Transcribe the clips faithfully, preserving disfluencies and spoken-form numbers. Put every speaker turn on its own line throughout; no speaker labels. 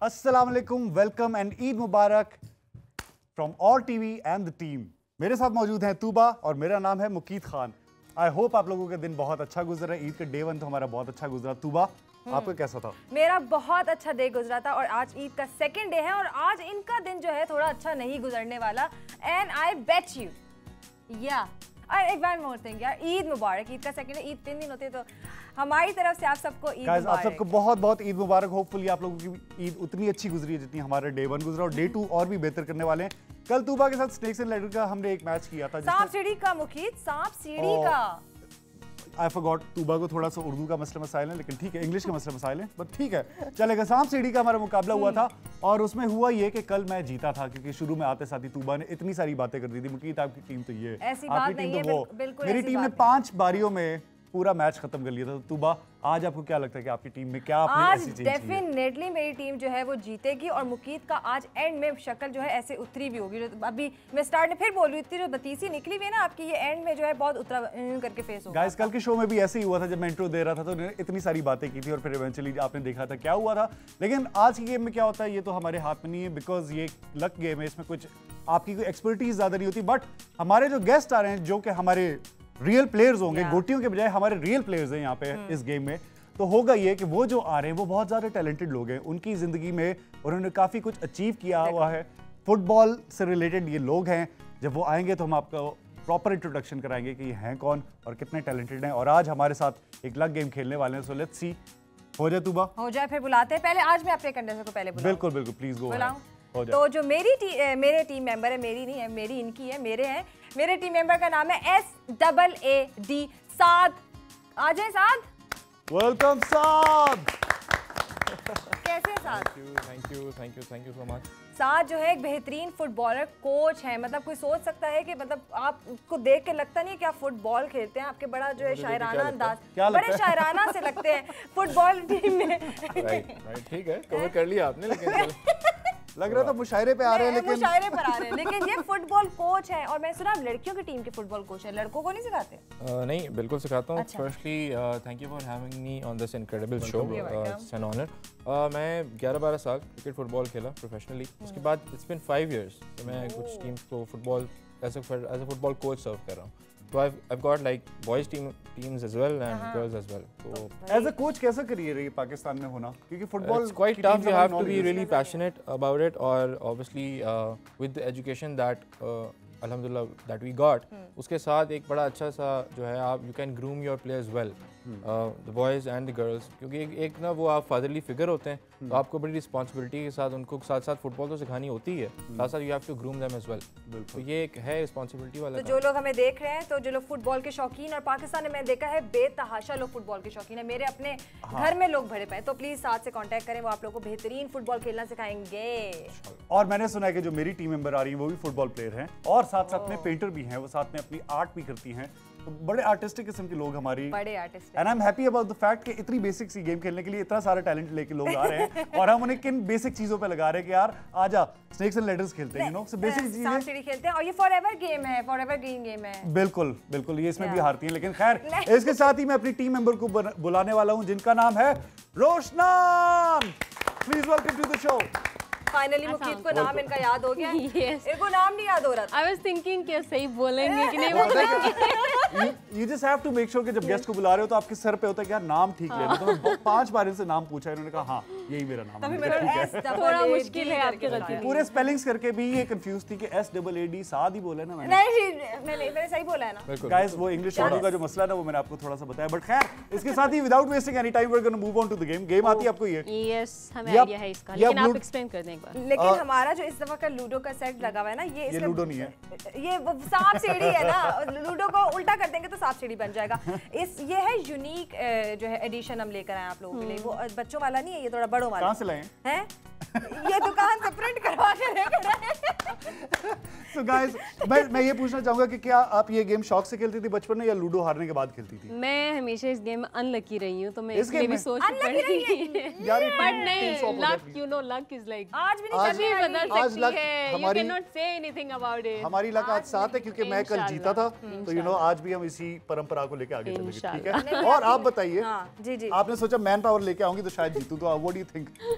अस्सलाम वालेकुम, welcome and Eid मुबारक फ्रॉम और टीवी एंड द टीम। मेरे साथ मौजूद हैं तूबा और मेरा नाम है मुकीत खान। आई होप आप लोगों का दिन बहुत अच्छा गुजरा। ईद का डे वन तो हमारा बहुत अच्छा गुजरा। तूबा, आपका कैसा था?
मेरा बहुत अच्छा डे गुजरा था और आज ईद का सेकंड डे है और आज इनका दिन जो है थोड़ा अच्छा नहीं गुजरने वाला। एंड आई बेट यू या और एक बार मोर थिंग यार, ईद मुबारक। ईद का सेकंड डे, ईद तीन दिन होती है, तो हमारी तरफ से आप सबको ईद
Guys,
मुबारक।
आप सबको बहुत बहुत ईद मुबारक। होपफुली आप लोगों की ईद उतनी अच्छी गुजरी है जितनी हमारा डे वन गुजरा, और डे टू और भी बेहतर करने वाले हैं। कल तूबा के साथ स्नेक्स एंड लैडर का हमने एक मैच किया था।
सांप सीढ़ी का मुकीत, सांप सीढ़ी का।
आई फॉरगॉट, तूबा को थोड़ा सा उर्दू का मसला मसाइल है, लेकिन ठीक है, इंग्लिश का मसला मसाइल है, बट ठीक है चलेगा। सांप सीढ़ी का हमारा मुकाबला हुआ था और उसमें हुआ ये कि कल मैं जीता था, क्योंकि शुरू में आते साथ ही तूबा ने इतनी सारी बातें कर दी थी। मुकीत, आपकी टीम तो ये,
ऐसी बात
आपकी
नहीं
टीम
है,
तो वो,
बिल्कुल
मेरी
ऐसी
टीम ने
बात
पांच बारियों में पूरा मैच खत्म कर लिया था। तो तूबा, आज आपको क्या लगता है कि आपकी टीम में क्या आपने
आज
ऐसी चीज की है?
डेफिनेटली मेरी टीम जो है वो जीतेगी और मुकीत का आज एंड में शक्ल जो है ऐसे उतरी भी होगी। जो अभी मैं स्टार्ट में फिर बोल रही थी, जो बतीसी निकली हुई है ना आपकी, ये एंड में जो है बहुत उतरा करके फेस होगा।
गाइस, कल के शो में भी ऐसे ही हुआ था। जब मैं इंट्रो दे रहा था तो उन्होंने इतनी सारी बातें की थी और फिर इवेंचुअली आपने देखा था क्या हुआ था। लेकिन आज की गेम में क्या होता है ये तो हमारे हाथ में नहीं है, बिकॉज ये लक गेम है। इसमें कुछ आपकी कोई एक्सपर्टीज ज्यादा नहीं होती, बट हमारे जो गेस्ट आ रहे हैं जो कि हमारे रियल प्लेयर्स होंगे, गोटियों के बजाय हमारे रियल प्लेयर्स हैं यहाँ पे इस गेम में, तो होगा ये कि वो जो आ रहे हैं वो बहुत ज़्यादा टैलेंटेड लोग हैं। उनकी ज़िंदगी में उन्होंने काफ़ी कुछ अचीव किया हुआ है। फुटबॉल से रिलेटेड ये लोग हैं। जब वो आएंगे तो हम आपको प्रॉपर इंट्रोडक्शन कराएंगे कि ये हैं कौन और कितने टैलेंटेड हैं। और आज हमारे साथ एक लक गेम खेलने वाले हैं। सो लेट्स सी, हो जाए तूबा?
हो जाए, फिर बुलाते हैं। पहले आज मैं अपने कंटेस्टेंट को पहले बुलाऊं।
बिल्कुल बिल्कुल, प्लीज गो।
तो जो मेरी टी, मेरे टीम मेंबर है, मेरी नहीं है, मेरी इनकी है, मेरे हैं। मेरे टीम मेंबर का नाम है S double A D Saad. आ जाए साद।
वेलकम साद।
कैसे Saad?
Thank you thank you thank you thank you so much.
Saad जो है एक बेहतरीन फुटबॉलर, कोच है। मतलब कोई सोच सकता है कि मतलब आपको देख के लगता नहीं कि आप फुटबॉल खेलते हैं। आपके बड़ा जो है शायराना अंदाज, बड़े शायराना से लगते हैं फुटबॉल टीम में।
राइट राइट, ठीक है, कवर कर लिया आपने। लेकिन
लग रहा था मुशायरे पे आ रहे हैं, लेकिन
मुशायरे पर आ रहे हैं, लेकिन ये फुटबॉल कोच है। और मैं सुना लड़कियों की टीम के फुटबॉल कोच है, लड़कों को नहीं सिखाते?
uh, नहीं, बिल्कुल सिखाता हूँ।
अच्छा।
Firstly thank you for having me on this incredible show,
welcome.
It's an honour. मैं ग्यारह बारह साल क्रिकेट फुटबॉल खेला प्रोफेशनली। उसके बाद इट्स बिन फाइव इयर्स मैं कुछ टीम्स को football as as a football coach serve कर रहा हूँ। तो I've I've got like boys team teams as well and girls as well. So
as a coach कैसा करियर है ये पाकिस्तान में होना? क्योंकि football
it's quite tough. You have to be really passionate about it, or obviously uh, with the education that uh, alhamdulillah that we got, उसके साथ एक बड़ा अच्छा सा जो है आप you can groom your players well, uh, the boys and the girls, क्योंकि एक, एक ना वो आप फादरली फिगर होते हैं, तो आपको बड़ी रिस्पॉन्सिबिलिटी के साथ उनको साथ साथ फुटबॉल तो सिखानी होती है, साथ साथ you have to groom them as well. तो ये एक है रिस्पॉन्सिबिलिटी वाला।
तो जो लोग हमें देख रहे हैं, तो जो लोग फुटबॉल के शौकीन, और पाकिस्तान में मैंने देखा है बेतहाशा लोग फुटबॉल के शौकीन है। मेरे अपने हाँ। घर में लोग भरे पाए, तो प्लीज साथ से कांटेक्ट करें, वो आप लोगों को बेहतरीन फुटबॉल खेलना सिखाएंगे।
और मैंने सुना है कि जो मेरी टीम मेंबर आ रही है वो भी फुटबॉल प्लेयर हैं और साथ साथ में पेंटर भी हैं, वो साथ में अपनी आर्ट भी करती हैं। तो बड़े आर्टिस्टिक किस्म के लोग हमारी,
बड़े artist,
and I am happy about the fact कि इतनी बेसिक सी गेम खेलने के लिए इतना सारा टैलेंट लेके लोग आ रहे हैं और हम उन्हें किन बेसिक चीजों पे लगा रहे हैं कि यार आजा स्नेक्स एंड लैडर्स खेलते हैं, यू नो, सो बेसिक चीजें
सांप सीढ़ी खेलते हैं। और ये फॉरएवर गेम है, फॉरएवर ग्रीन गेम है।
बिल्कुल बिल्कुल, ये इसमें भी हारती हैं, लेकिन खैर इसके साथ ही मैं अपनी टीम मेंबर को बुलाने वाला हूं जिनका नाम है रोशनान। Please welcome to the show.
Finally Muqeet को नाम इनका याद हो गया।
yes.
इनको नाम नहीं याद हो रहा था।
I was thinking कि सही बोलेंगे कि नहीं बोलेंगे।
You just have to make sure कि जब गेस्ट को बुला रहे हो तो आपके सर पे होता है कि यार नाम ठीक लेना। तो मैं पांच बार इनसे नाम पूछा, इन्होंने कहा हाँ यही मेरा नाम है। ठीक है,
थोड़ा मुश्किल है आपके गलती।
पूरे स्पेलिंग्स करके भी ये कंफ्यूज थी कि S double A D Saad ही बोला ना मैंने।
नहीं नहीं, मैंने सही बोला है ना।
गाइस, वो इंग्लिश वर्ड का जो मसला है ना वो मैंने आपको थोड़ा सा बताया, बट खैर इसके साथ ही without wasting any time we are gonna move on to the game. Game आती है आपको ये?
यस, हमें आइडिया है इसका, लेकिन आप एक्सप्लेन कर दें एक बार।
लेकिन हमारा जो इस दफा का लूडो का सेट लगा हुआ है ना, ये
ये लूडो नहीं है,
ये सांप सीढ़ी है ना। लूडो को उल्टा कर देंगे तो सांप सीढ़ी बन जाएगा। इस ये है यूनिक जो है एडिशन हम लेकर आए आप लोगों के लिए। वो बच्चों वाला नहीं है, ये थोड़ा बड़ों वाला।
कहां से लाए
हैं? ये दुकान से प्रिंट करवा के लेकर आए।
So guys, मैं मैं ये पूछना चाहूंगा कि क्या आप ये गेम शौक से खेलती थी बचपन में या लूडो हारने के बाद खेलती थी?
मैं हमेशा इस गेम में अनलकी रही हूं, तो मैं
इस
इसलिए
गेम
भी
में?
सोच
Unlucky रही है?
यार
बट नहीं, luck, you know, luck is like
आज भी नहीं
आज-
करने
भी
वाली।
बदल
आज
सकती
luck
है। यू
हमारी-
can not say anything about it.
हमारी लक आज साथ है क्योंकि मैं कल जीता था,
इंशाल्लाह।
तो यू नो आज भी हम इसी परंपरा को लेके आगे चलेंगे, ठीक है?
नहीं,
और आप बताइए,
हाँ, जी जी।
आपने सोचा मैन पावर लेके आऊंगी तो शायद जीतूं, तो what do you think?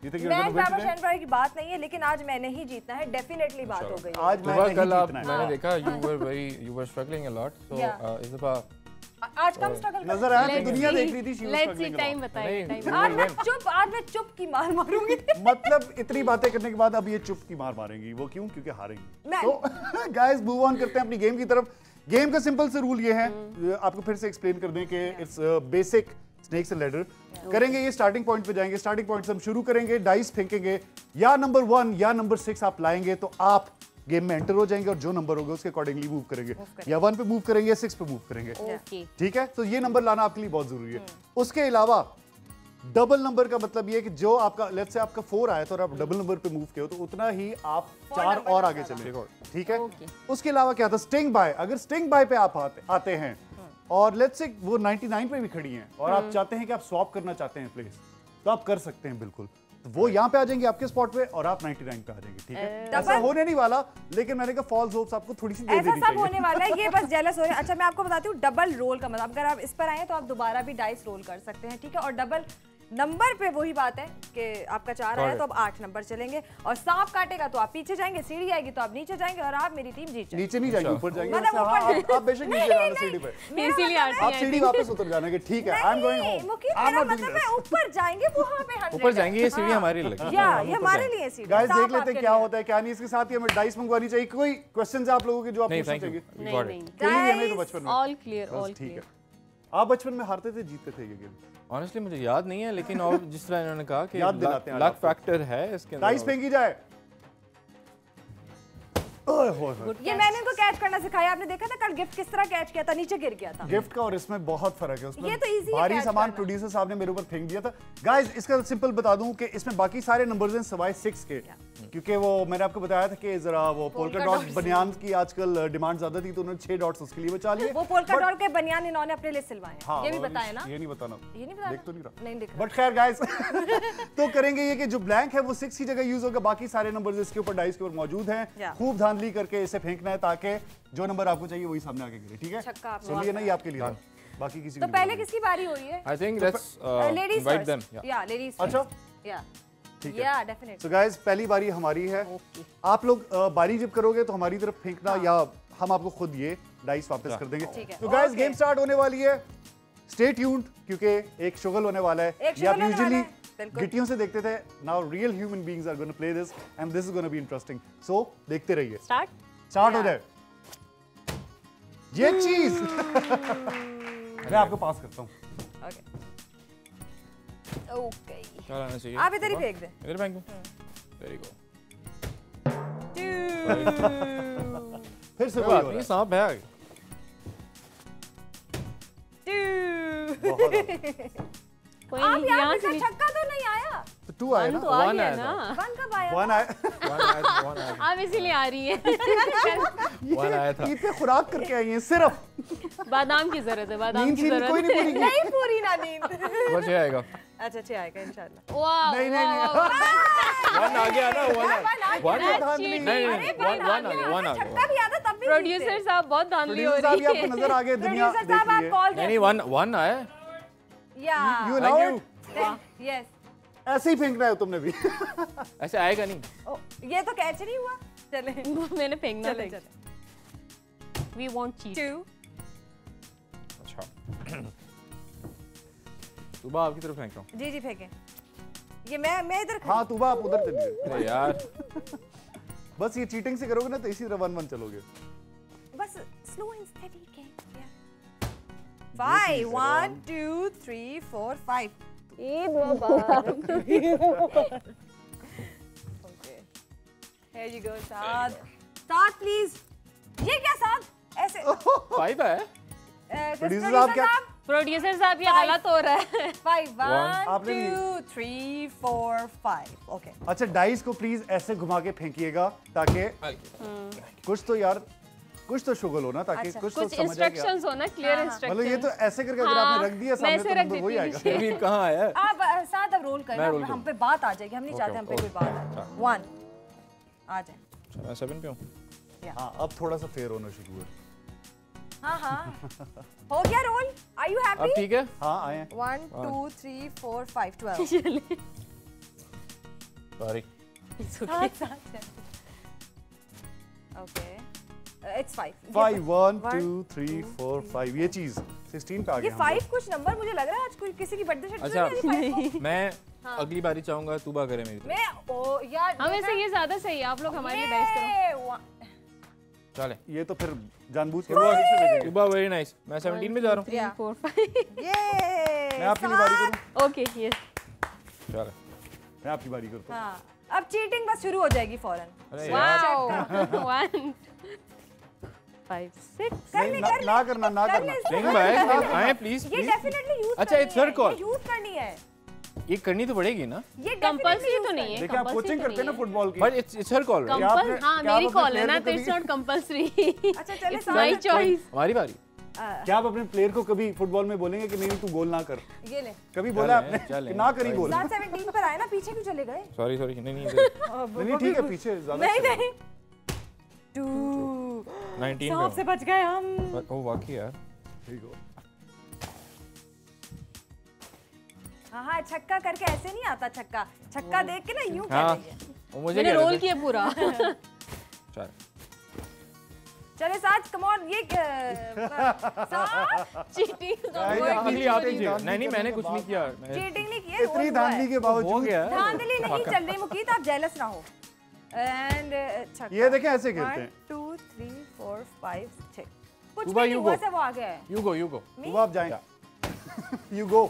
You think you're
मैं
gonna win
बाबा
today?
शैनवार की बात नहीं है, लेकिन आज मैंने ही जीतना है, डेफिनेटली बात हो गई है।
आज मैं
सुबह
नहीं
कल आप
जीतना है।
मैंने देखा you were very you were struggling a lot so
Yeah.
uh, इस दफा
आ- आज कम स्ट्रगल कर
नजर आया कि
Let's
दुनिया
see.
देख रही थी she was
Let's see,
struggling a
time
lot.
बताइए,
नहीं,
time
आज मैं चुप आज मैं चुप की मार मारूंगी।
मतलब इतनी बातें करने के बाद अब ये चुप की मार मारेंगी, वो क्यों? क्योंकि हारेंगी।
मैं-
तो गाइस मूव ऑन करते हैं अपनी गेम की तरफ। गेम का सिंपल से रूल ये है, आपको फिर से एक्सप्लेन कर दें कि it's basic snakes and ladder. करेंगे ये स्टार्टिंग पॉइंट पे जाएंगे, स्टार्टिंग पॉइंट से हम शुरू करेंगे, डाइस फेंकेंगे, या नंबर वन या नंबर सिक्स आप लाएंगे तो आप गेम में एंटर हो जाएंगे और जो नंबर होगा उसके अकॉर्डिंगली मूव करेंगे, या वन पे मूव करेंगे या सिक्स पे मूव करेंगे।
Okay.
ठीक है, तो ये नंबर लाना आपके लिए बहुत जरूरी है। उसके अलावा डबल नंबर का मतलब ये है कि जो आपका लेट्स से आपका फोर आया तो और आप डबल नंबर पे मूव किए हो तो उतना ही आप चार और आगे चले। ठीक है, उसके अलावा क्या था, स्टिंग बाय। अगर स्टिंग बाय पे आप आते, आते हैं और लेट्स से वो निन्यानवे पे भी खड़ी हैं और आप चाहते हैं कि आप स्वैप करना चाहते हैं प्लेस, तो आप कर सकते हैं बिल्कुल। तो वो यहाँ पे आ जाएंगे आपके स्पॉट पे और आप निन्यानवे पे आ जाएंगे। ठीक है, ऐसा
डबल-
होने नहीं वाला, लेकिन मैंने कहा फॉल्स होप्स आपको थोड़ी सी दे
ऐसा
देनी
सब
चाहिए।
होने वाला है, ये बस जेलस हो रहे हैं। अच्छा मैं आपको बताती हूँ डबल रोल का मतलब, अगर आप इस पर आए हैं तो आप दोबारा भी डाइस रोल कर सकते हैं। ठीक है, और डबल नंबर पे वही बात है कि आपका चार आया तो अब आठ नंबर चलेंगे, और सांप काटेगा तो आप पीछे जाएंगे, सीढ़ी आएगी तो आप नीचे जाएंगे, और आप मेरी टीम जीत जाएगी।
नीचे नहीं जाएंगे, ऊपर जाएंगे।
मतलब
वैसे हाँ,
ऊपर-
आप- आप बेशक नीचे
नहीं,
जाना
नहीं,
सीढ़ी पे,
मेरा
इसीलिए
मतलब
आती
है-
आप सीढ़ी वापस उतर जाना कि ठीक है, आई एम गोइंग
नहीं,
होम,
मुकीम,
आई एम
मेरा
नॉट डूइंग
मतलब है ऊपर जाएंगे वहाँ पे हंड्रेड
ऊपर जाएंगे, ये सीढ़ी हमारे लिए लगी।
या ये हमारे लिए सीढ़ी।
गाइस
सांप
देख लेते
आपके
हैं क्या
लिए।
होता है क्या नहीं। इसके साथ ही हमें डाइस मंगवानी चाहिए। कोई क्वेश्चंस है आप लोगों के जो आप
नहीं
पूछ
थैंक यू
सकेंगे?
वी
नहीं
गॉट
नहीं
इट
खेली भी हमें तो
Guys,
बचपन में।
all clear,
बस
all
ठीक
clear.
है। आप बचपन में हारते थे जीतते थे ये गेम?
ऑनेस्टली मुझे याद नहीं है, लेकिन और जिस तरह इन्होंने कहा कि
याद दिलाते हैं आज
लक
आपको।
फैक्टर है इसके
डाइस
अंदर।
फेंकी जाए। ओए होए होए।
ये मैंने इनको कैच करना सिखाया। आपने देखा था कल गिफ्ट किस तरह कैच किया था, नीचे गिर गया था।
गिफ्ट का और इसमें बहुत फर्क है। उसमें
ये तो easy है
भारी
catch
सामान
करना।
प्रोड्यूसर साहब ने मेरे ऊपर फेंक दिया था। गाइस इसका सिंपल बता दूं कि इसमें बाकी सारे नंबर्स हैं सिवाय सिक्स के, क्योंकि वो मैंने आपको बताया था कि जरा वो पोल्का डॉट बनियान की आजकल डिमांड ज्यादा थी तो उन्होंने छह डॉट्स उसके लिए बचा लिए।
वो पोल्का
But-
डॉट के बनियान इन्होंने अपने लिए सिलवाए हैं।
हाँ,
ये भी
वो
बताया ना,
ये नहीं बताना,
ये नहीं बताना?
देख तो नहीं रहा।
नहीं दिख रहा।
बट खैर गाइस तो करेंगे ये कि जो ब्लैंक है वो सिक्स की जगह यूज होगा, बाकी सारे नंबर्स इसके ऊपर डाइस के ऊपर मौजूद हैं।
Yeah.
खूब धांधली करके इसे फेंकना है ताकि जो नंबर आपको चाहिए वही सामने आके गिरे। ठीक है,
छक्का आपने
सुनिए ना ये आपके लिए था। बाकी किसी
तो
को
पहले
नहीं
किसकी बारी हो रही है?
I think let's
ladies
invite them
या लेडीज
अच्छा
या
ठीक है।
या डेफिनेटली।
सो गाइस पहली बारी हमारी है। आप लोग अ, बारी जब करोगे तो हमारी तरफ फेंकना या हम आपको खुद ये डाइस वापस कर देंगे।
ठीक है।
तो गाइस
Okay.
गेम स्टार्ट होने वाली है। स्टे ट्यून्ड क्योंकि एक शुगल होने वाला है।
एक
ये आप
शुगल होने
यूजुअली
वाला है, बिल्कुल।
गिट्टियों से देखते थे, now real human beings are gonna play this and this is gonna be interesting. So देखते रहिए।
स्टार्ट
स्टार्ट हो
Yeah.
जाए। ये चीज मैं आपको पास करता हूँ।
ओके ओके,
क्या आना चाहिए?
आप इधर ही फेंक दें।
इधर फेंक दूं? Very good.
फिर से
कोई
वही
बात
हो
नहीं,
रहा
सांप है आगे।
है। बहुत अच्छा।
कोई
आप
नहीं,
यार
यहाँ
इसका
से
छक्का तो नहीं आया।
तो टू आया
वन
ना,
तो आ
One
गया
आया
ना।
वन कब आया?
वन आया।
One आया- one आया-
आप इसीलिए आ रही है
one आया था।
ईद पे खुराक करके आई हैं सिर्फ।
बादाम की जरूरत है, बादाम
नींद
की
शींद
जरूरत
कोई नहीं
है।
पूरी की।
नहीं पूरी ना नींद।
बस ये आएगा।
अच्छा अच्छा आएगा इंशाल्लाह।
वाह
नहीं नहीं नहीं
वन आ गया ना, वन आ
वन आ
वन
गया।
नहीं नहीं नहीं,
अरे
वन वन आ गया, वन आ गया।
छक्का भी आता तब भी
प्रोड्यूसर साहब बहुत धांधली हो
प्रोड्यूसर साहब ये
रही
आपको
है।
नजर आ गए, दुनिया
प्रोड्यूसर
देख
साहब आप
रही है।
कॉल
नहीं नहीं, वन वन आया।
या
You
Thank
allow
you.
it?
Yes.
ऐसे ही फेंकना है तुमने भी।
ऐसे आएगा नहीं।
ये तो कैच नहीं हुआ। चले
मैंने फेंकना
चले
था।
चले।
We want cheat.
टू
अच्छा सुबह आपकी तरफ फेंक रहा हूँ।
जी जी फेंके। ये मैं मैं इधर
हाँ तुबा आप उधर चलिए।
अरे यार
बस ये चीटिंग से करोगे ना तो इसी तरह वन वन चलोगे।
बस slow and steady game. Five one two three four five.
Eid मुबारक।
Okay here you go Saad. Saad please. ये क्या साद ऐसे?
फाइव है।
Producer साहब क्या-
प्रोड्यूसर साहब ये गलत हो रहा है।
फाइव वन
आपने नहीं-
two three four five. Okay
अच्छा डाइस को प्लीज ऐसे घुमा के फेंकिएगा ताकि कुछ तो यार कुछ तो शुगल हो ना, ताकि
अच्छा,
कुछ तो
कुछ
समझ आए कि
इंस्ट्रक्शंस हो ना, क्लियर
मतलब ये
इंस्ट्रक्शंस।
तो ऐसे करके अगर
हाँ,
आपने रख दिया
मैं
सामने
ऐसे
तो
रख
नंबर वही
देती
आएगा।
हूँ।
ये कहाँ आया?
आप अ, साथ अब रोल
मैं
करना,
रोल
हम
करूँ।
पे बात आ जाएगी। हम नहीं
ओके,
चाहते हम पे
ओके,
कोई बात आए।
अच्छा।
वन आ जाए।
अच्छा, मैं सेवन पे हूँ।
हाँ अब थोड़ा सा फेयर होना शुरू हुआ।
हाँ हाँ हो गया रोल। आर यू
अब
हैप्पी?
ठीक है।
हाँ आए हैं।
One two three four five twelve.
Sorry
okay it's five
five one two three four five ये चीज सिक्सटीन पे आ
ये
गया हम
फाइव कुछ नंबर मुझे लग रहा है आज कोई किसी की बर्थडे शर्ट
अच्छा मैं अगली बारी चाहूंगा तूबा करे मेरी तरफ।
मैं ओ यार
हम ऐसे ये ज्यादा सही है, आप लोग हमारे लिए डाइस करो।
चले
लोग। ये तो फिर जानबूझ के वो से भेजेंगे।
Tooba very nice. मैं सेवनटीन में जा रहा हूँ।
थ्री फोर फाइव
ये
मैं आपकी बारी करूं?
ओके यस
चले
मैं आपकी बारी करता हूं।
हाँ अब चीटिंग बस शुरू हो जाएगी फौरन।
अरे यार
वाओ वन फाइव सिक्स
नहीं, ना, ना करना ना करना
नहीं भाई आए प्लीज
ये
प्लीज।
डेफिनेटली यूज
अच्छा, it's her call.
यूज करनी है
ये करनी तो पड़ेगी ना।
ये
कंपल्सरी तो नहीं है।
देखिए आप कोचिंग करते हैं ना फुटबॉल की
but it's it's her call right.
कंपल
आपने-
हाँ
क्या
मेरी
आप
कॉल
अपने
है ना,
player
तो
को
इट्स नॉट कंपल्सरी।
अच्छा चले
इट्स माय चॉइस।
हमारी बारी।
क्या आप अपने प्लेयर को कभी फुटबॉल में बोलेंगे कि नहीं तू गोल ना कर?
ये ले
कभी बोला
चलें,
आपने
चलें।
कि ना करी गोल?
सात सेवनटीन पर आए ना, पीछे क्यों चले गए?
सॉरी सॉरी नहीं नहीं इधर।
नहीं नहीं, ठीक है पीछे ज्यादा
नहीं
अच्छा
नहीं टू
नाइनटीन
सांप से
में
बच गए हम।
हूँ। ओ वाकई यार
ठीक हो।
हाँ हाँ छक्का करके ऐसे नहीं आता छक्का, छक्का देख के ना यूं
हाँ
कर देंगे।
वो मुझे
मैंने
कह रहे
रोल
थे।
किया पूरा।
चल
चले साथ कम ऑन ये साथ
चीटिंग
भाई,
वो
आप
एक्चुअली आपने
cheating
किया।
धांधली
नहीं नहीं
करने
मैंने
के
कुछ नहीं
बाद-
किया। मैं-
चीटिंग नहीं की,
इतनी धांधली के
हो
बावजूद
गया
धांधली नहीं चल रही मुकीत, आप जेलस ना हो। एंड छक्का
ये देखें ऐसे खेलते हैं।
टू थ्री फोर फाइव छह कुछ
Tuba,
भी नहीं
you
हुआ,
go.
सब वो आ गया है।
You go you go.
तो आप जाएं यू गो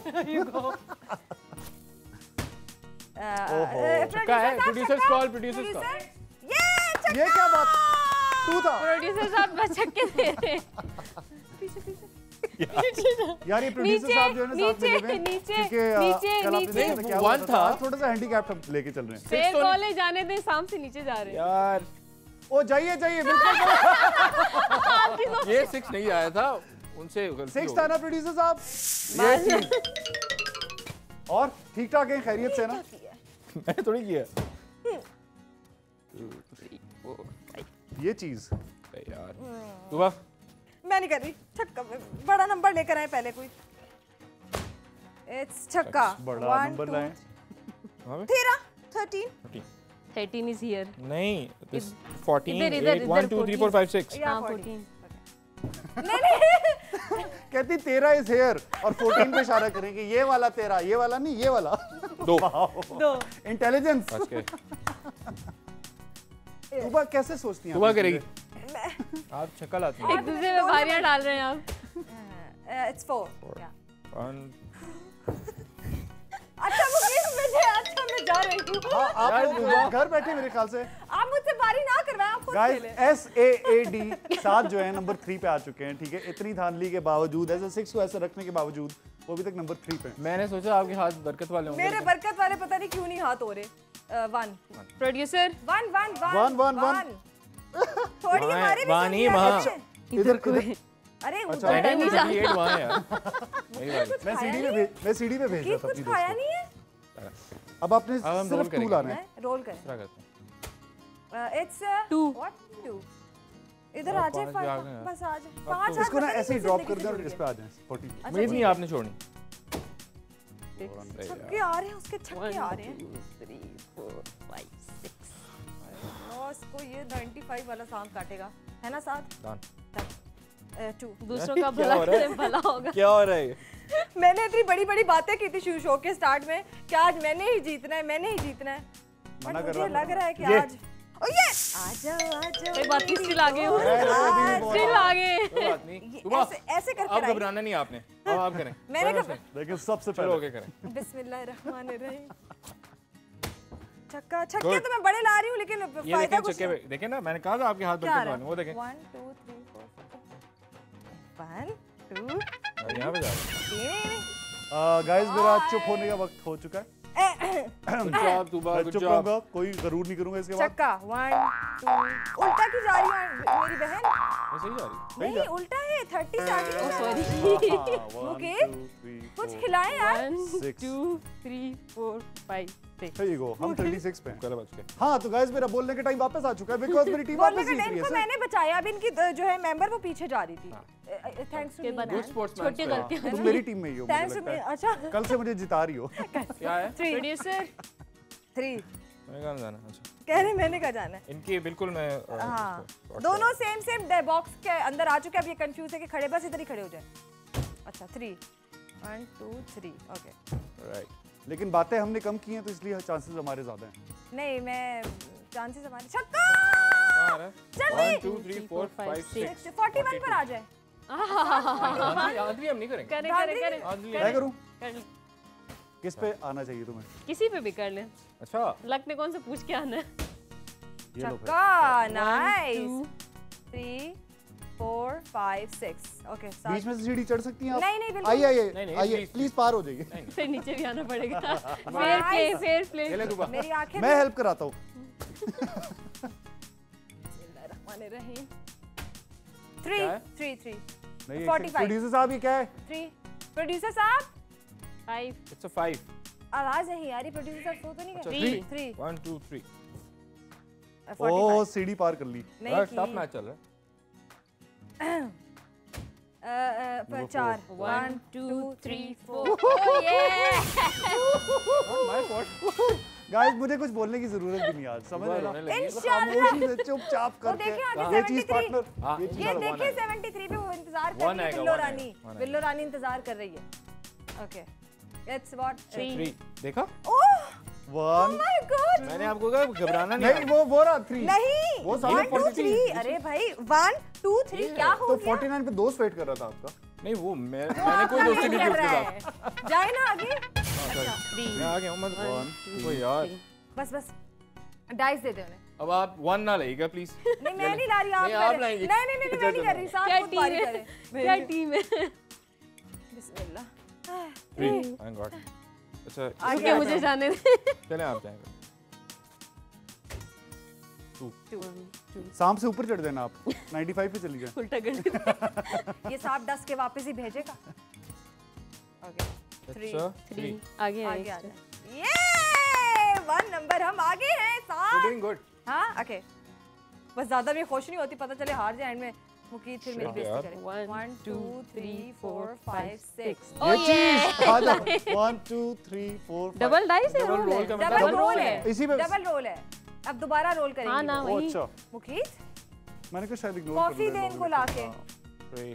छक्का है, producers call, producers call.
ये छक्का।
ये क्या बात तू था
प्रोड्यूसर साहब बस छक्के दे रहे हैं।
पीछे पीछे
यार ये प्रोड्यूसर
नीचे,
साहब जो है ना साथ में
नीचे,
हुए हैं,
नीचे,
क्योंकि, आ,
नीचे,
कल आपने
नीचे।
देखा था क्या
One
हुआ
था।
आज थोड़ा सा हैंडीकैप हम लेके चल रहे हैं।
फेयर
तो-
कॉलेज जाने दें, शाम से नीचे जा रहे हैं।
यार
ओ जाइए जाइए बिल्कुल
ये सिक्स नहीं आया था उनसे गलती
सिक्स
हो
था
गई।
ना प्रोड्यूसर साहब ये चीज और ठीक ठाक है, खैरियत से है ना?
मैंने थोड़ी किया।
ये चीज
अरे यार तूबा
मैं नहीं कर रही छक्का, बड़ा नंबर लेकर आए पहले कोई। इट्स छक्का।
बड़ा
One,
नंबर
two,
लाए
वहाँ पे?
तेरह thirteen
thirteen
thirteen is here.
नहीं दिस फोर्टीन
इधर, इधर,
एट वन
इधर
two three four five six.
या
हाँ
फोर्टीन।
फोर्टीन।
नहीं नहीं
कहती तेरा इज हेयर और फोर्टीन पे इशारा करेंगे ये वाला तेरा, ये वाला नहीं ये वाला।
दो
दो
इंटेलिजेंस
बच गए।
सुबह कैसे सोचती हैं
तूबा
आप ये
करेगी।
चीजें?
आप छक्का लाती हैं।
एक दूसरे में भारियां डाल रहे हैं आप।
It's four.
One,
अच्छा मुझे मुझे अच्छा मैं जा रही हूँ।
हाँ आप
यार,
लोग
सुबह-
घर बैठे मेरे ख्याल से
आप मुझसे बारी ना करवाएं, आप खुद
गाइस
खेलें।
एस ए ए डी सात जो है नंबर थ्री पे आ चुके हैं। ठीक है, इतनी धांधली के बावजूद ऐसे सिक्स को ऐसे रखने के बावजूद वो अभी तक नंबर थ्री पे हैं।
मैंने सोचा आपके हाथ बरकत वाले होंगे।
मेरे बरकत वाले पता नहीं क्यों नहीं हाथ हो रहे। One
producer
one one
One, one, one.
थोड़ी
वहाँ-
हमारे भी
वहाँ
चल
नहीं,
रही है।
वहाँ।
अच्छे।
इधर इधर
अरे
अच्छा,
उधर
नहीं,
नहीं
नहीं, थर्टी एट वहाँ है यार। मेरी बारी।
कुछ
मैं
खाया
सीढ़ी पे
नहीं?
भेज मैं सीढ़ी पे भेज
कि
रहा था
कुछ
अपनी
खाया
दोस्त
नहीं है?
को। अब आपने
अब हम
सिर्फ
roll
टू
करेंगे।
लाना है।
हैं? रोल करें।
दूसरा करते हैं।
It's
Two.
व्हाट टू इधर
और
आ जाए
पाँच
फाइव,
भी आ गए यार।
बस आ जाए पांच।
इसको ना ऐसे ही ड्रॉप कर दें और इस पे आ जाएं फोर्टी।
उम्मीद नहीं आपने छोड़नी।
छक्के आ रहे हैं, उसके छक्के आ रहे हैं।
Three four five six.
Boss को ये पचानवे वाला सांप काटेगा, है ना साथ?
Done.
टू।
दूसरों का
क्या
भला
हो रहा है?
करे भला होगा।
क्या हो रहा है ये?
मैंने इतनी बड़ी बड़ी बातें की थी शो शो के स्टार्ट में कि आज मैंने ही जीतना है, मैंने ही जीतना है।
मना
बट
कर
मुझे
रहा
लग रहा है कि
ये।
आज ओ ये आ जाओ आ जाओ।
कोई बात नहीं, स्टिल आगे हो।
अरे, अरे, अभी भी बहुत
स्टिल आगे।
कोई बात नहीं।
ये
सुबह
ऐसे ऐसे करके
अब
लाइए।
घबराना नहीं आपने। अब आप करें।
मैंने
कोई
कब-
बात नहीं।
लेकिन सबसे
चलो
पहले
ओके करें।
बिस्मिल्लाहिर्रहमानिर्रहीम। छक्का छक्के
Good.
तो मैं बड़े ला रही हूँ लेकिन
ये
फायदा
देखें
कुछ
चक्के
नहीं।
पे देखें ना मैंने कहा था आपके हाथ
क्या
बरकत वाले वो देखें।
One two three four one two
और यहाँ पे जा रहे हैं।
गाइस मेरा चुप होने का वक्त हो चुका है।
Good job, तुबा,
मैं
good
चुप
job.
रहूंगा, कोई जरूर नहीं करूंगा इसके बाद।
छक्का वन टू उल्टा क्यों जा रही है मेरी बहन?
ये सही जा रही है।
नहीं उल्टा है, थर्टी से आगे क्यों जा रही है?
सॉरी।
हाँ, one,
मुकेश,
two, three,
कुछ
four,
खिलाएं यार।
One
six.
Two three four five six.
There you go, हम छत्तीस पे हैं।
कल बच गए।
हाँ तो गाइस मेरा बोलने का टाइम वापस आ चुका है बिकॉज़ मेरी टीम
बोलने
वापस
का
जीत
टाइम
रही है
को
सर।
मैंने बचाया, अब इनकी अ, जो है मेंबर वो पीछे जा रही थी। थैंक्स टू
के
मी
बाद
Good
मैन।
sportsman
छोटी
spirit.
गलतियां।
तुम मेरी टीम में ही हो मुझे
थैंक्स टू
लगता
मी।
है।
अच्छा
कल से मुझे जिता रही हो।
क्या है?
थ्री
प्रोड्यूसर
थ्री
मैंने कहा जाना अच्छा
कह रहे मैंने कहा जाना है।
इनकी बिल्कुल मैं अ,
हाँ
इसको-
दोनों सेम सेम बॉक्स के अंदर आ चुके हैं। अब ये कंफ्यूज है कि खड़े बस इधर ही खड़े हो जाए। अच्छा three one two three okay
right
लेकिन बातें हमने कम की हैं तो इसलिए चांसेस हमारे ज्यादा हैं।
नहीं मैं चांसेस हमारे छक्का जल्दी
one two three four five six
forty one पर आ जाए।
आदमी हम नहीं करेंगे
करे करे करे
आदमी
क्या करूं?
कर ले।
किस पे आना चाहिए तुम्हें?
किसी पे भी कर ले।
अच्छा
लक ने कौन से पूछ के आना है?
ये लो फिर।
छक्का nice three four five six okay
बीच में से सीढ़ी चढ़ सकती हैं आप?
नहीं, नहीं, बिल्कुल।
आइए
नहीं,
आइए
नहीं,
आइए
please,
प्लीज पार हो जाइए।
फिर नीचे भी आना पड़ेगा। Fair play fair play.
ये ले दुबा
मेरी आंखें
मैं हेल्प कराता हूँ।
बिस्मिल्लाहिर्रहमानिर्रहीम थ्री
क्या है?
थ्री थ्री
नहीं
forty-five.
प्रोड्यूसर साहब ये क्या है?
थ्री प्रोड्यूसर साहब
फाइव
इट्स अ फाइव
आवाज नहीं आ रही। प्रोड्यूसर साहब सो तो नहीं
अच्छा,
गए?
three.
Three
one two three
oh सीढ़ी पार कर ली।
नहीं
टफ
की
मैच चल रहा है
अ, अ, प- चार
one two three four.
My god
guys मुझे कुछ बोलने की जरूरत भी नहीं आज समझ रहे हो ना?
इंशाल्लाह
खामोशी से चुपचाप
वो
करके
देखिए आगे
ये चीज
सेवेंटी थ्री
पार्टनर
हाँ,
ये चीज
ये
one
देखिए
आएगा।
सेवेंटी थ्री पे वो इंतजार कर
One
रही है।
आएगा,
बिल्लो
one
रानी
आएगा, one
बिल्लो रानी इंतजार कर रही है। Okay it's what
Three.
Three देखा
ओह
वन
माय गॉड
मैंने आपको कहा घबराना नहीं
नहीं वो वो रहा थ्री
नहीं
वो सामने
वन टू
forty-three.
थ्री अरे भाई वन टू थ्री क्या हो
तो
गया?
उनचास पे दोस्त वेट कर रहा था आपका।
नहीं वो मैं
वो
मैंने कोई
आपका
दोस्ती
नहीं
नहीं की
कर
उसके
रहा
साथ
है। जाए ना आगे
थ्री
मैं आ गया हूं मत
वन
वो यार
बस बस डाइस दे दे उन्हें।
अब आप वन ना लेगा प्लीज
नहीं मैं नहीं ला रही आप
नहीं, आप
करें।
लाएंगी।
नहीं नहीं नहीं मैं नहीं कर रही साथ
क्या
खुद
टीम
बारी
है?
करें
क्या टीम है?
बिस्मिल्लाह
थ्री थैंक गॉड अच्छा
आगे
ओके
आ
मुझे
जाओ।
जाने दे।
चलें आप जाएंगे
सांप से ऊपर चढ़ देना आप पचानवे पे चली गए।
उल्टा कर दे।
ये सांप डस के वापस ही भेजेगा। ओके थ्री
अच्छा
थ्री
थ्री
आगे
आगे आ
आगे
जाए। ये वन नंबर हम आगे हैं
यू
साथ।
डूइंग गुड
हाँ ओके बस ज्यादा भी खुश नहीं होती पता चले हार जाए एंड में मुकीत फिर मेरी
Sure,
बेइज्जती
यार।
करे।
One,
one two
two,
three
three,
four
four,
five
five,
six
Oh,
ये चीज आ जाओ one two three four
double dice है
Double
रोल
roll
है।
का
डबल
मतलब
रोल
roll
है
है।
इसी पे
डबल रोल है। अब दोबारा रोल करेंगे
हाँ ना
वो।
ओ
वही।
अच्छा
मुकीत
मैंने कहा शायद इग्नोर
कॉफी दे इनको लाके।
थ्री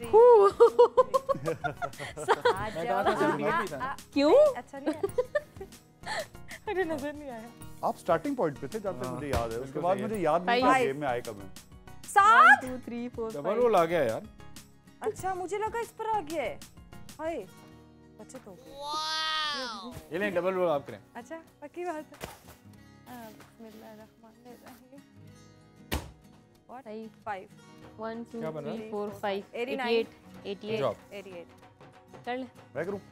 आ जाओ
कहा था
आ,
नहीं
आ,
पीता।
आ,
क्यों?
अच्छा नहीं है। मुझे नजर नहीं आया।
आप स्टार्टिंग पॉइंट पे थे जब तक
हाँ,
मुझे याद है उसके
बिल्कुल
बाद
सही है।
मुझे याद नहीं
Five.
गेम में आए कब मैं।
सात
two three four
double roll आ गया यार
अच्छा मुझे लगा इस पर आ गया है। हाय बचत हो गई।
ये लें डबल रोल आप करें
अच्छा पक्की बात है। हाँ, बिस्मिल्लाहिर्रहमानिर्रहीम। What?
Five.
Five.
One two
क्या बन रहा
थ्री
है?
Four five eighty
eighty-nine.
Eight eighty eight
Job.
Eighty-eight.
कर ले।
मैं करूं?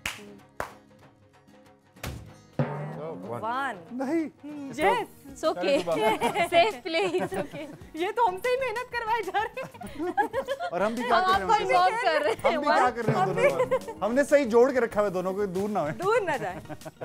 So, one.
One.
नहीं
Yes.
It's okay safe play it's okay.
ये तो हमसे ही मेहनत करवाए जा रहे हैं।
और हम भी क्या
हम
कर
आपको
रहे हैं उनके साथ?
इन्वॉल्व कर रहे
हम
हैं।
भी क्या कर रहे हैं दोनों का? हमने सही जोड़ के रखा हुआ है दोनों को दूर ना हो।
दूर ना जाए।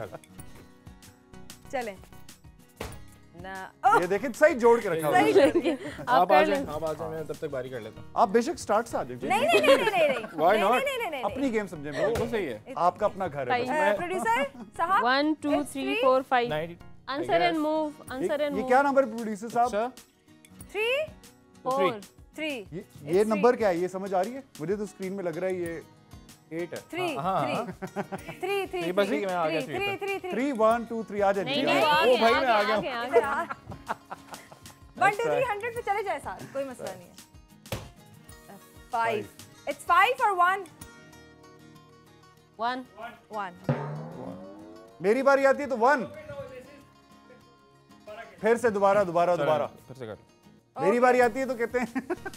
चलें। ना
ये देखें सही जोड़ के रखा हुआ
सही
है।
करेंगे।
आप
आप आ
कर
जाएं
ले।
आप आ जाएं मैं तब तक बारी कर लेता हूँ
आप बेशक स्टार्ट से आ जाइए
नहीं नहीं नहीं नहीं नहीं नहीं
Why
नहीं,
not?
नहीं नहीं नहीं
अपनी गेम समझे
वो तो सही है
आपका अपना घर है बस।
नहीं प्रोड्यूसर साहब
one two
It's
three
three.
Four five
ninety
answer and move answer and
ये
मूव
क्या नंबर है प्रोड्यूसर साहब?
अच्छा
थ्री
फोर
थ्री
ये
It's
ये
three.
नंबर क्या है ये समझ आ रही है मुझे तो स्क्रीन में लग रहा है ये
एट है
थ्री
हाँ,
थ्री
हाँ।
थ्री थ्री
ये बस ठीक है, मैं आ गया
थ्री
three
थ्री
पे।
Three three
three one two three आ जाए
नहीं
जी,
नहीं
आ
वो
जाए।
आ
ओ भाई,
गया
मैं आ
आ
गया
गया आ
इधर
गया।
आ वन टू थ्री हंड्रेड पे चले जाए साथ कोई मसला नहीं है फाइव इट्स फाइव और वन
वन
वन
मेरी बारी आती है तो वन फिर से दोबारा दोबारा दोबारा
फिर से कर
मेरी बारी आती है तो कहते हैं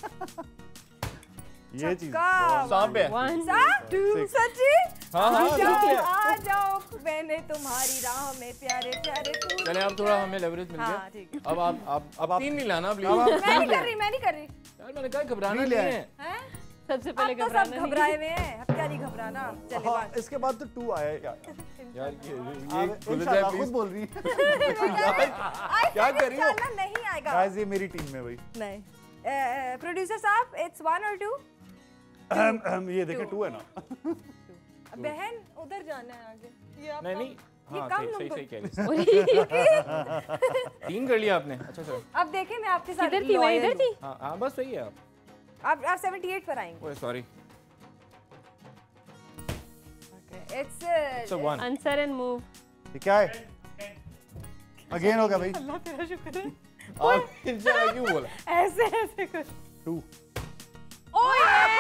ये चीज
छक्का।
सांप है
वन
सात
Six.
सच्ची
हाँ
आ
हाँ
जाओ
ठीक है
आ जाओ मैंने तुम्हारी राह में प्यारे प्यारे फूल
चले अब थोड़ा हमें लेवरेज मिल
हाँ,
गया
ठीक है।
अब आप आप अब आप तीन नहीं लाना प्लीज
अब आप
मैं नहीं कर रही मैं नहीं कर रही
यार मैंने कहा घबराना
Three ले
नहीं
आए।
है
हैं
सबसे पहले
अब तो सब
घबराना नहीं।
घबराए हुए हैं अब क्या नहीं घबराना चले
हाँ,
बात
इसके बाद तो टू आया है यार
यार ये
आप
ये खुल जाए
इंशाल्लाह खुद
प्लीज
बोल रही है
क्या
कर रही हो?
नहीं आएगा
गाइस ये मेरी टीम में भाई
नहीं प्रोड्यूसर साहब इट्स वन और टू
अहम, अहम, ये देखे टू है ना
बहन उधर जाना है आगे ये आप
नहीं नहीं
ये
हाँ
कम
सही सही
नंबर।
सही कह रही तीन कर लिया आपने अच्छा सर
अब देखें मैं आपके साथ
इधर थी मैं इधर थी
हाँ हाँ बस सही है आप
आप आप अठहत्तर पर आएंगे।
ओए sorry
okay it's
it's a one
answer and move
ये क्या है? अगेन होगा भाई।
अल्लाह तेरा शुक्र है।
आप इंशाल्लाह क्यों बोला
ऐसे ऐसे कर।
टू।
ओए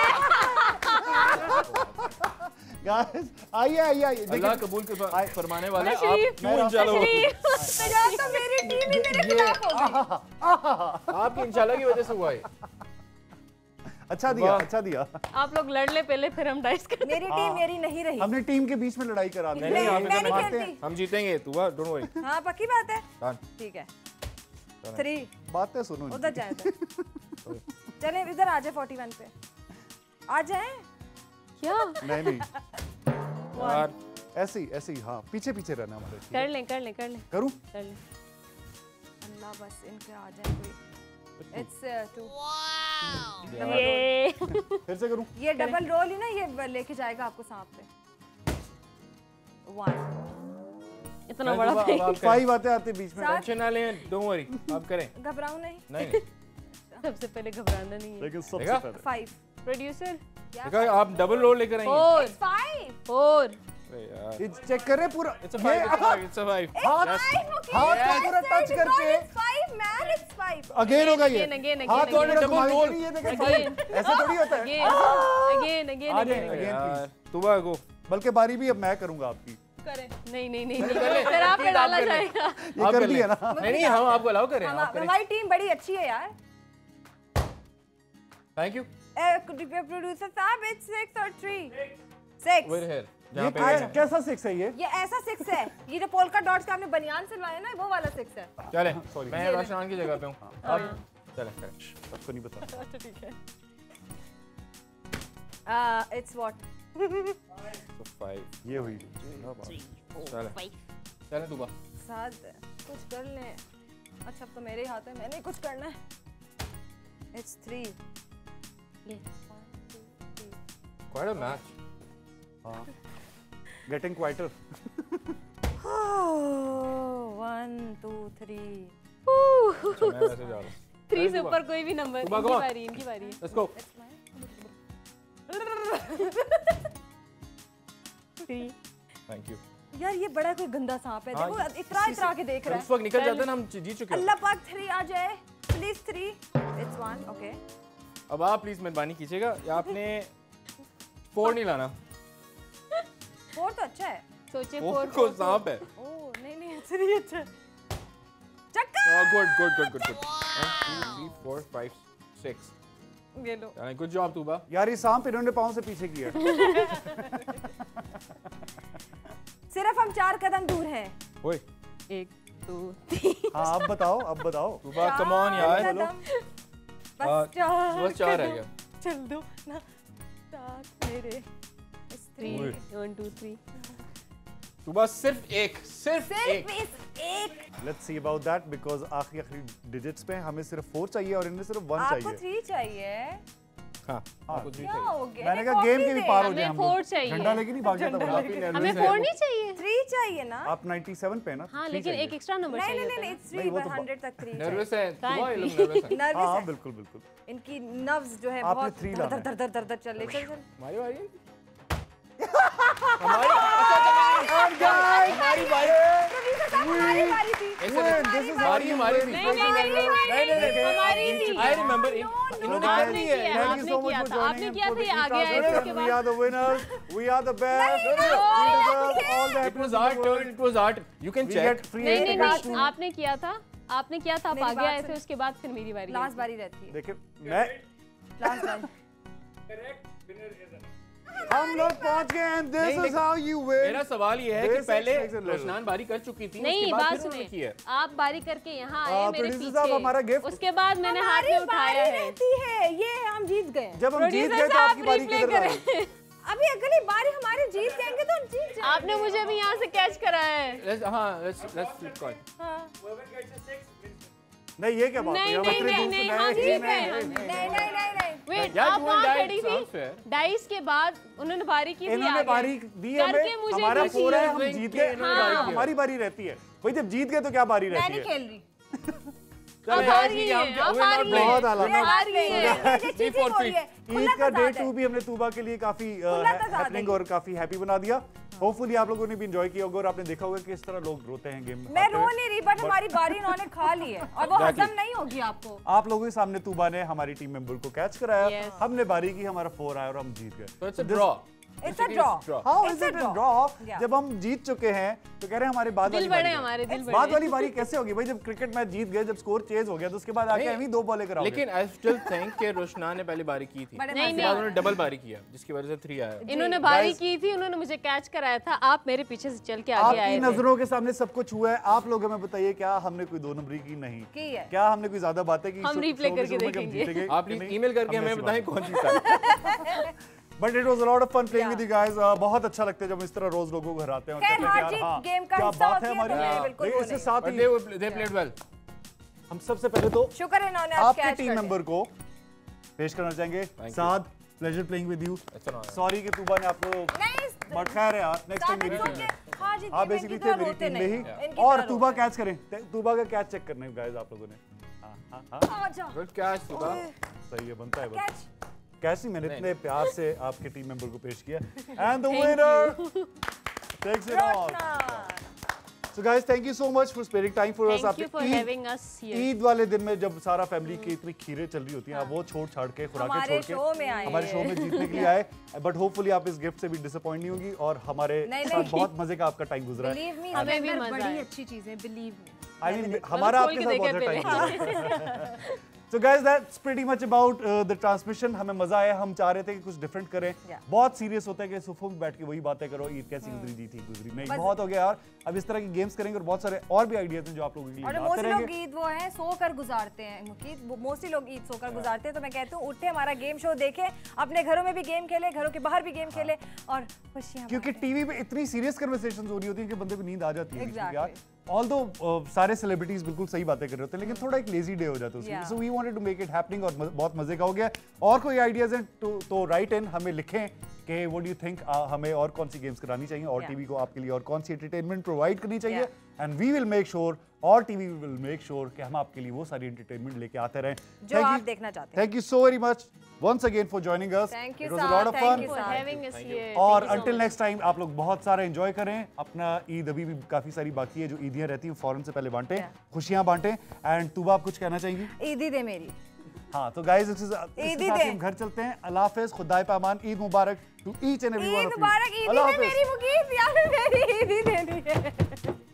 गाइस आइए आइए आइए
अल्लाह
देखिए
कबूल के
आए-
फरमाने वाला है
शरीफ,
आप क्यों
मैं
इंशाल्लाह
तो तो मेरी टीम ही मेरे खिलाफ हो गई।
आपकी इंशाल्लाह की वजह से हुआ है
अच्छा दिया
वाह।
अच्छा दिया।
आप लोग लड़ ले पहले फिर हम डाइस करते
मेरी टीम मेरी नहीं रही।
हमने टीम के बीच में लड़ाई करा दी।
नहीं नहीं
मैं-
आपने
मैं
तो
नहीं
नहीं
खेलती।
हम जीतेंगे तू डोंट वरी
हाँ पक्की बात है।
डन
ठीक है थ्री
बातें सुनो
उधर जाए उधर। चले इधर आ जाए इकतालीस पे आ जाए।
क्या
नहीं नहीं
यार
ऐसे ही ऐसे ही हाँ पीछे पीछे रहना हमारे। ठीक
कर
है?
ले कर ले कर ले
करूं?
कर ले
अल्लाह बस इनके आ जाए कोई। It's two.
ये
फिर से करूं?
ये डबल रोल ही ना ये लेके जाएगा आपको सांप पे। वन
इतना बड़ा फेंक।
आप
फाइव आते आते बीच में।
सात।
टेंशन ना लें डोंट वरी आप करें
घबराऊं नहीं।
नहीं नहीं
सबसे पहले घबराना नहीं है
लेकिन सबसे
देखा?
पहले
फाइव
प्रोड्यूसर
देखा आप डबल रोल लेकर आई हैं
फोर
फाइव
फोर
अरे यार
ये चेक करे पूरा।
इट्स अ
ये
five it's a five it's a five
हाथ हाथ को पूरा टच करके
five man it's five.
Again होगा ये।
Again, again, again,
हाथ को
again.
पूरा
Double
घुमा के
roll.
नहीं, ये देखे
Again.
फाइव ऐसे थोड़ी होता है।
अगेन अगेन
आ
अगेन
जाए। Again,
यार तुबा गो
बल्कि बारी भी अब मैं करूंगा आपकी।
करें
नहीं नहीं नहीं नहीं फिर आप पे डाला जाएगा
ये
आप
कर
कर
दी है
लें।
ना।
नहीं नहीं हम आपको अलाउ करें
हम
आप करें
हमारी टीम बड़ी अच्छी है यार।
थैंक यू
प्रोड्यूसर साहब इट्स सिक्स और थ्री सिक्स।
वेयर हियर
ये
जहां पे
कै- कैसा सिक्स है ये?
ये ऐसा सिक्स है। ये जो पोलका डॉट्स का आपने बनियान सिलवाया ना वो वाला सिक्स है।
चले
Sorry.
मैं रोशन की जगह पे हूं अब चले करें
सबको नहीं पता।
अच्छा ठीक है। इट्स व्हाट
तो फाइव
ये हुई।
चले चले तुबा
साथ कुछ कर ले। अच्छा अब तो मेरे ही हाथ है मैंने कुछ करना है। It's three.
Quite a match
हाँ getting quieter.
One two three.
मैं वैसे जा रहा हूं
थ्री से ऊपर कोई भी नंबर
सुबह
इनकी
को।
बारी इनकी बारी है
let's go
three
thank you
यार ये बड़ा कोई गंदा सांप है।
हाँ,
देखो इतना इतना के देख रहा
उस
है।
वक्त निकल जाते हैं ना हम जीत चुके हैं
अल्लाह पाक थ्री आ जाए please three. It's one okay.
अब आप प्लीज मेहरबानी कीजिएगा या आपने फोर नहीं लाना
फोर तो अच्छा है।
सोचे
फोर
फोर
को सांप है
ओ नहीं नहीं थ्री अच्छा है। चक्का
good good good good good one two three four five six
ये लो।
गुड जॉब तुबा
यार ये सांप इन्होंने पाँव से पीछे किया।
सिर्फ हम चार कदम दूर हैं।
ओए
एक दो तीन
हाँ अब बताओ अब बताओ।
तुबा कम ऑन यार
कदम।
आ,
बस चार
बस चार रह
कदम।
गया
चल दो ना साथ मेरे।
थ्री
ओए।
वन टू थ्री
तुबा सिर्फ एक सिर्फ
सिर्फ
एक
इस एक।
Let's see about that because आखिरी आखिरी डिजिट्स पे हमें सिर्फ फोर चाहिए और इन्हें सिर्फ वन
आपको
चाहिए।
थ्री चाहिए।
हाँ
हाँ।
आपको थ्री
क्या
चाहिए
हो गया?
मैंने कहा गेम के भी पार हो
हमें
जाए हम
फोर
लोग।
चाहिए।
झंडा लेके नहीं भाग जाता
आप ही
बंदा।
nervous
हमें
हैं।
फोर नहीं चाहिए
थ्री चाहिए ना।
आप सत्तानवे पे है ना?
हाँ
Three
लेकिन
चाहिए।
एक एक्स्ट्रा नंबर
नहीं
चाहिए
नहीं नहीं
होता है।
इट्स थ्री
नहीं, वो
पर
तो
हंड्रेड तक थ्री।
नर्वस है तुबा ये
Can't
लोग नर्वस हैं
नर्वस
हाँ
है।
हाँ बिल्कुल बिल्कुल।
इनकी नर्व्स जो है
आपने
बहुत
three
दर
लाना
दर दर दर दर चल रही। चल चल
हमारी बारी है? हमारी अच्छा हमारी बारी
प्रोड्यूसर साहब हमारी बारी थी।
एक
Win,
सेकंड
this is
बारी
how you
हमारी
win.
थी
नहीं नहीं नहीं नहीं
नहीं, नहीं,
हमारी थी
आई रिमेंबर इन्होंने कर
आपने
ली
किया
है
Thank you
आपने
so much
किया
for
था आपने
joining
किया
for
था
the
ये आगे आए
Geekcast
इसके
session. We
बाद
are the winners. We are the best.
नहीं,
We
नहीं,
deserve
नहीं,
all the
it was
happiness
our
in the world.
Turn it was our you can
We
check
get free
नहीं नहीं
tickets
नहीं
to-
आपने किया था आपने किया था आप
मेरी
आगे
बात
आए थे
सुन।
उसके बाद फिर मेरी बारी
लास्ट बारी रहती है।
देखिए मैं
लास्ट बारी।
हम लोग पहुंच गए and this
नहीं,
is
लेकिन-
how you win.
मेरा सवाल ये है कि
Basics
पहले
makes it little.
रोशनान बारी कर चुकी थी
नहीं
उसके बाद
बात
फिर उन्होंने की
सुने
है
आप बारी करके यहाँ
आ,
आए मेरे
producer साहब, हमारा
पीछे
gift-
उसके बाद मैंने हाथ
हमारी
में उठाया
बारी
है
रहती है। ये हम जीत गए।
जब हम जीत
प्रोड्यूसर
गए तो
साहब
आपकी बारी
replay
किधर आई?
करें।
अभी अगली बारी हमारे जीत जाएंगे तो हम जीत जाएंगे।
आपने मुझे अभी यहाँ से कैच करा है
लेट्स हां लेट्स लेट्स फ्लिप कॉइन
हाँ।
नहीं ये क्या बात
नहीं,
है
नहीं, नहीं, नहीं, हम जीत गए, हम
नहीं नहीं नहीं नहीं
वेट,
यार,
आप
you
वहाँ
and I
खड़ी
sounds
थी
fair.
डाइस के बाद उन्होंने बारी की थी
इन्होंने
आगे।
बारी दी है
करके
हमें,
मुझे
हमारा
कुछ
फोर है,
ही-
हम जीत
के
गए,
इन्होंने
हाँ,
बारी की।
हमारी बारी रहती है भाई, जब जीत गए तो क्या बारी
मैं
रहती
नहीं
है।
खेल रही
आप
चलो,
हार
ठीक
गई
है,
हैं,
हम-
आप
we're
हार
not
गई
playing.
बहुत
हैं।
आला।
ये बात
हार गई
नहीं
हैं।
है, ये चीटिंग हो रही है। खुला
ईद का डे
तजाद
टू
है।
भी हमने तूबा के लिए काफी
खुला तजाद है
हैपनिंग
ये।
और काफी हैप्पी बना दिया। होपफुली आप लोगों ने भी एंजॉय किया होगा और आपने देखा होगा कि इस तरह लोग रोते हैं गेम
मैं रो नहीं रही बट हमारी बारी इन्होंने खा ली है और वो हजम नहीं होगी आपको।
आप लोगों के सामने तूबा ने हमारी टीम मेंबर को कैच कराया,
Yes.
हमने बारी की, हमारा फोर आया और हम जीत गए।
So it's a draw.
It's a draw.
How
It's
is
a
it a
draw.
draw?
Yeah.
जब हम जीत चुके हैं तो कह रहे हैं हमारे बाद
दिल
वाली
बड़े
बारी है।
हमारे, दिल
बाद
बड़े।
वाली बारी कैसे होगी भाई, जब क्रिकेट मैच जीत गए, जब स्कोर चेंज हो गया तो उसके बाद आके
नहीं,
हम ही दो बॉलें कराओगे।
लेकिन आई स्टिल थिंक कि रोशना ने पहले बारी की थी,
बड़े
नहीं,
उसके
मजे
बाद
नहीं।
उन्होंने डबल बारी किया जिसकी वजह से थ्री आया।
इन्होंने बारी
Guys-
की थी, उन्होंने मुझे कैच कराया था, आप मेरे पीछे से चल के आगे आए
आपकी
थे।
नजरों के सामने सब कुछ हुआ है, आप लोग हमें बताइए क्या हमने कोई दो नंबरी की नहीं
की है।
क्या हमने कोई ज्यादा बातें की?
हम
शो-
replay
शो के
करके
शुरू में कि हम
देखेंगे।
जीतेंगे
आप
कि
प्लीज
नहीं?
ईमेल करके
हमने
हमें
ऐसी
बताएं
बात-
कौन जीता।
But it was a lot of fun playing
Yeah.
With you guys. बहुत अच्छा लगता है जब इस तरह रोज लोगों को हराते हैं और
खैर,
कहते हैं
हार
यार
जीत
हाँ
गेम का
क्या
हिस्सा
बात है
होती है,
हमारी।
तो ये बिल्कुल
लेकिन
वो
इससे
नहीं।
साथ
But
he
they they played well.
हम सबसे पहले तो
शुक्र है इन्होंने आज
आपके
कैच
टीम
कर
मेंबर को पेश करना चाहेंगे।
you.
साद, pleasure playing with you.
That's an honor.
Sorry कि तूबा ने आपको
नहीं
बट खैर है यार, नेक्स्ट टाइम मेरी टीम है।
हार जीत
हाँ
गेम
बेसिकली
इनकी
थे
तरह
मेरी
रोते
टीम में
नहीं।
ही।
इनकी
और
तरह
तूबा
रोते
कैच करें, तूबा का कैच चेक करना है गाइस आप लोगों ने। हाँ हाँ हाँ
नहीं। आ जा
Good catch, Tuba.
सही है, बनता है बस।
कैच
कैसी मैंने इतने प्यार से आपके टीम मेंबर को पेश किया। And the winner takes it all. So guys thank you so much for sparing time for us.
Thank you for having us here.
Eid वाले दिन में जब सारा फैमिली की इतनी खीरें चल रही होती हैं, आप वो छोड़ छाड़ के खुराकें
हमारे
छोड़ के
शो में आए
हमारे
हैं।
शो में जीतने के लिए आए। बट होपफुली आप इस गिफ्ट से भी डिसअपॉइंट नहीं होगी और हमारे
नहीं,
साथ
नहीं।
बहुत मजे का आपका टाइम गुजरा है।
बिलीव मी
हमें भी मजा
बड़ी
आया।
अच्छी चीज है, बिलीव मी।
आई मीन हमारा
खोल
आपके
के
साथ बहुत
देखा
अच्छा टाइम गुजरा। So guys, that's pretty much about uh, the transmission. हमें मजा आया, हम चाह रहे थे कि कुछ डिफरेंट करें।
Yeah.
बहुत सीरियस होता है कि सोफों में बैठ के वही बातें करो, ईद कैसी गुजरी जी ठीक गुजरी नहीं,
बस-
बहुत हो गया यार। अब इस तरह के गेम्स करेंगे और बहुत सारे और भी आइडियाज हैं जो आप लोगों के लिए
और
लाते
मोस्टली लोग
रहेंगे।
ईद वो है सोकर गुजारते हैं, मोस्टली लोग ईद सोकर गुजारते हैं। तो मैं कहती हूँ उठे, हमारा गेम शो देखें, अपने घरों में भी गेम खेले, घरों के बाहर भी गेम खेले और खुशियाँ
क्योंकि टीवी पे इतनी सीरियस कन्वर्सेशंस हो रही होती हैं कि बंदे को नींद आ जाती है।
Exactly.
यार ऑल्दो सारे सेलिब्रिटीज बिल्कुल सही बातें कर रहे होते हैं, लेकिन थोड़ा एक लेजी डे हो जाता है
Yeah.
उसमें। So we wanted to make it happening और म- बहुत मजे का हो गया। और कोई आइडियाज हैं तो तो राइट इन हमें लिखें कि व्हाट डू यू थिंक हमें और कौन सी गेम्स करानी चाहिए और
Yeah.
टीवी को आपके लिए और कौन सी एंटरटेनमेंट प्रोवाइड करनी चाहिए।
Yeah.
And we will make sure और टीवी विल मेक श्योर कि हम आपके लिए वो सारी एंटरटेनमेंट लेके आते रहें
जो आप देखना चाहते हैं।
Thank you so very much once again for joining us.
Thank you,
it was a
sir.
Lot of
Thank
fun.
you,
For
sir.
having us here.
और
Thank you so
until
much.
Next time आप लोग बहुत सारा enjoy करें अपना ईद। अभी भी काफी सारी बाकी है जो ईदियां रहती हैं, फौरन से पहले बांटें,
Yeah.
खुशियां बांटें। एंड तूबा आप कुछ कहना चाहेंगी?
ईदी दे मेरी।
हाँ तो गाइस इसके साथ
ईद
इसके
ही
साथ
दे।
ही हम घर चलते हैं। अल्लाह हाफिज, खुदाए पामान, ईद मुबारक to each and every one
Eid
of you.
मुबारक, ईदी
अल्लाह
में
हाफिज।
मेरी मुकीद यार, मेरी ईदी देनी है।